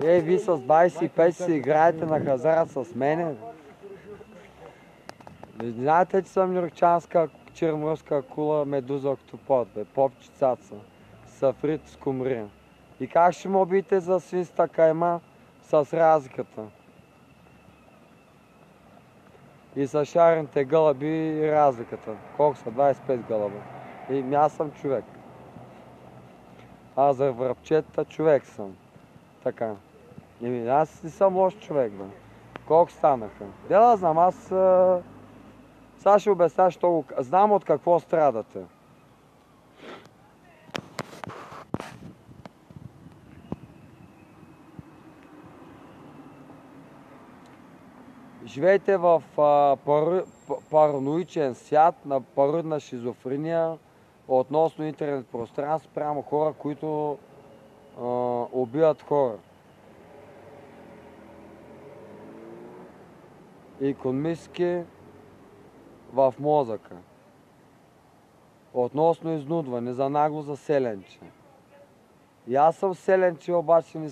Вие с 25 си играете на хазарт с мене. Не знаете, че съм нюркчанска черморска кула, медуза, октопод, бе, попчицаца, сафрит с кумрия. И как ще ме убиете за свинста кайма с разликата? И с шарените гълъби разликата. Колко са? 25 гълъба. И аз съм човек. А за връбчета човек съм. Така. Аз не съм лош човек, бе. Колко станаха? Да знам, аз... Сега ще обясня, що го... Знам от какво страдате. Живеете в параноичен свят на пародна шизофрения относно интернет пространство прямо хора, които убиват хора. Икономически в мозъка. Относно изнудване за нагло за селенче. И аз съм селенче, обаче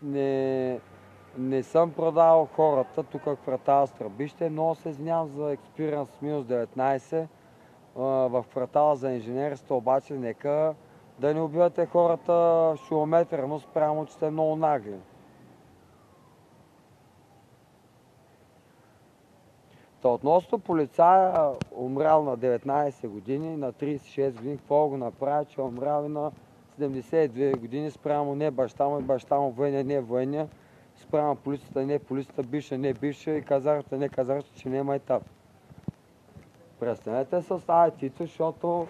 не съм продавал хората тук в квартала Страбище. Много се извинявам за експириенс минус 19 в квартала за инженерство, обаче нека да не убивате хората шилометрено спрямо, че сте много нагли. Та относно полицая, умрял на 19 години, на 36 години, какво го направи, че умрял и на 72 години спрямо не баща му, и баща му военния, не военния, спрямо полицията, не полицията, бивша, не бивша и казарата, не казарата, че няма етап. Престанете с IT-то, защото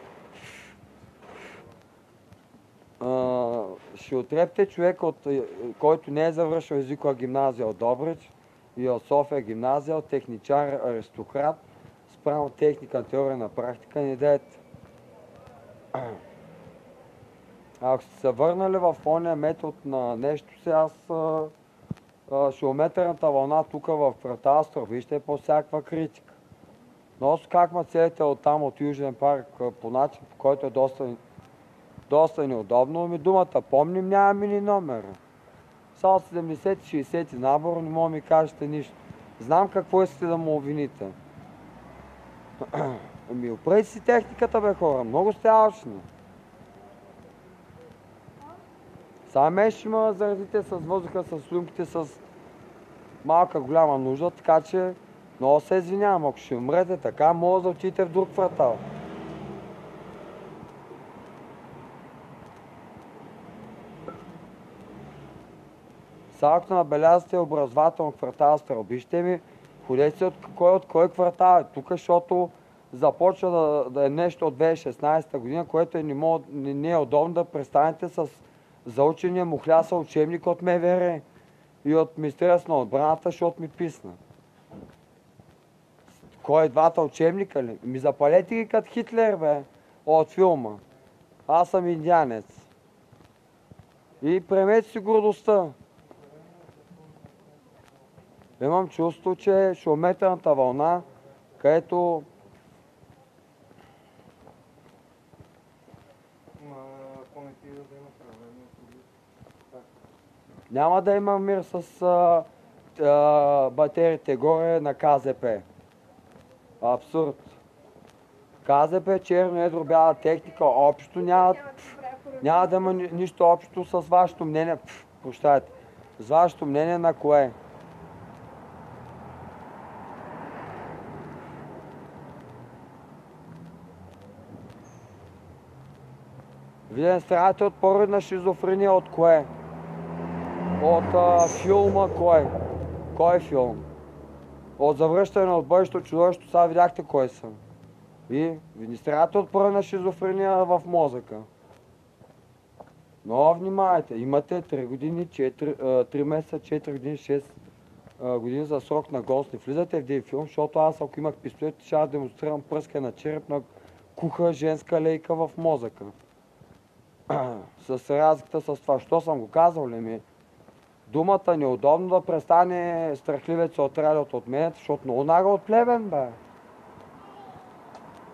ще отрепте човек, който не е завършил езикова гимназия от Добрич и от София гимназия, от техничар, аристократ, спрямо техника, теория на практика, не дайте. Ако сте се върнали в ония метод на нещо си, аз шилометърната вълна тук в квартала Страбище е по всякаква критика. Но как ме целите оттам, от Южен парк, по начин, по който е доста неудобно, ми думата помним, нямаме ни номер. Само 70-60 набор, не мога ми кажете нищо. Знам какво искате да му обвините. Ами опрете си техниката, бе хора, много сте алчни. Сега ме ще ме заразите с въздуха, с слюнките, с малка голяма нужда, така че много се извинявам, ако ще умрете така, може да отидете в друг квартал. Сега ако набелязате образователно квартал Старобище ми, ходете от кой квартал е тук, защото започва да е нещо от 2016 година, което не е удобно да престанете с заучения мухляса учебник от МВР и от Министерството на отбраната, защото ми писна. Кой двата учебника ли? Ми запалете ги като Хитлер, бе, от филма. Аз съм индианец. И приемете си гордостта. Имам чувство, че шилометърната вълна, където няма да има мир с батериите горе на КЗП. Абсурд. КЗП, черно, едро, бяла техника, общо няма да има нищо общо с вашето мнение. Прощайте. С вашето мнение на кое? Вие не страдате от породна шизофрения, от кое? От филма кой? Кой филм? От завръщане от бъдещето чудовище, сега видяхте кой съм. Ви не страдате от породна шизофрения в мозъка. Но внимайте, имате 3 години, 3 месеца, 4 години, 6 години за срок на голост. Не влизате в един филм, защото аз ако имах пистолет, ще демонстрирам пръска на череп на куха женска лейка в мозъка. С разликата с това. Що съм го казал ли ми? Думата неудобно да престане страхливец от радиото от мен, защото много нага от плевен, бе.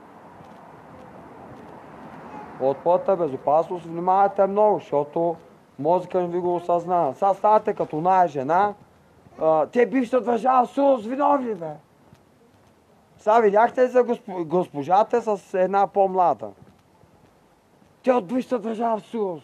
От пътната безопасност внимавайте много, защото Мозъка не ви го осъзнава. Сега ставате като оная жена, те бившата държава СУС, виновни бе. Сега видяхте за госпожата с една по-млада. Те от бившата държава СУС.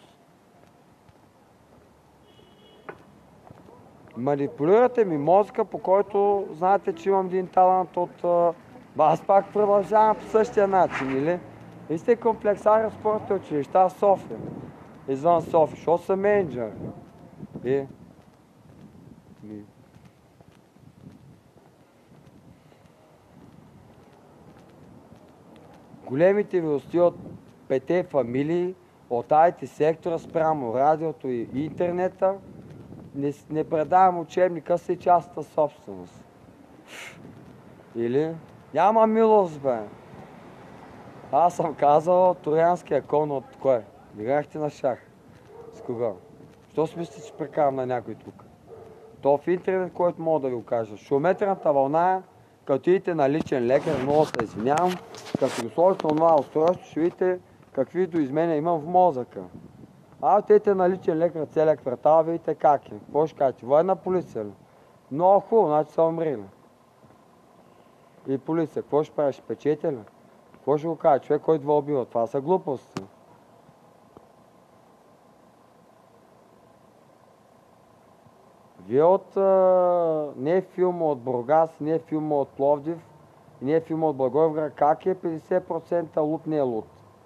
Манипулирате ми мозъка, по който знаете, че имам един талант от... Аз пак продължавам по същия начин, или? Вие сте комплексари в спортните училища в София. Извън София, защото съм менеджер. Големите вилости от 5 фамилии, от IT сектора спрямо радиото и интернета, не предавам учебника си частната собственост. Или? Няма милост, бе. Аз съм казал троянския кон от кое? Играхте на шах. С кого? Що си мислите, че прекарам на някой тук? То в интернет, който мога да ви го кажа. Шуметрената вълна е, като идете на личен лекар, много се извинявам, като го сложите на това устройство, ще видите какви доизменения имам в мозъка. Отидете на личен лекар целия квартал, видите как е. Какво ще кажете? Военна полиция ли? Много хубаво, значи са умрели. И полиция, какво ще правиш? Печете ли? Какво ще го кажа? Човек, който ви убива? Това са глупости. Вие от не е филма от Бургас, не е филма от Пловдив, не е филма от Благоевград, как е 50% лут не е лут?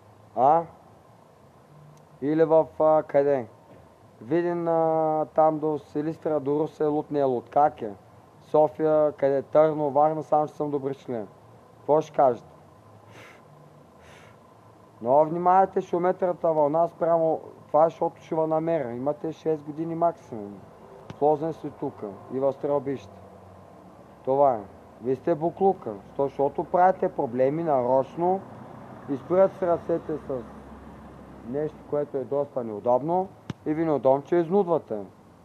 Или в къде? Видин там до Силистра, до Русе, лут не е лут. Как е? София, къде? Търно, Варна, само че съм добри член. Какво ще кажете? Но внимавайте, шуметрата вълна спрямо това, защото ще ви намеря. Имате 6 години максимум. Сложен си тука и в стрелбище. Това е. Вие сте буклука, защото правите проблеми нарочно, изпират с ръцете с нещо, което е доста неудобно и ви неудобно, че изнудвате.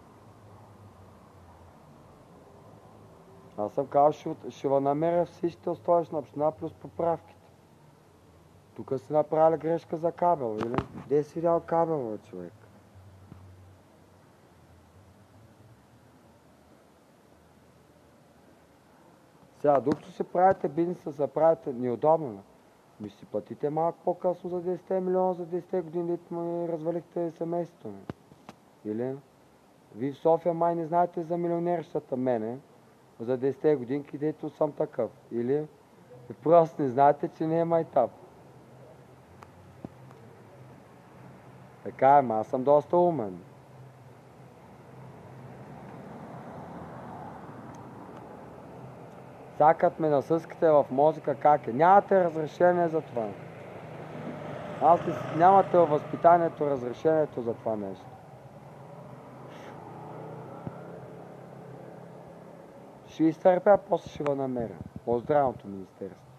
Аз съм казал, ще ви намеря всичките устойчна община плюс поправките. Тук сте направили грешка за кабел, или? Де си видял кабел, човек? Сега, докато си правите бизнеса, се правите неудобно. Ми си платите малко по-късно за 10 милиона, за 10 години, дето ме развалихте семейството ми. Или? Вие в София май не знаете за милионерщата мене, за 10 годинки, дето съм такъв. Или? И просто не знаете, че не е майтап. Така е, аз съм доста умен. Сакат ме насъскате в мозъка как е. Нямате разрешение за това. Нямате във възпитанието разрешението за това нещо. Ще изтърпя, после ще го намеря. По здравното министерство.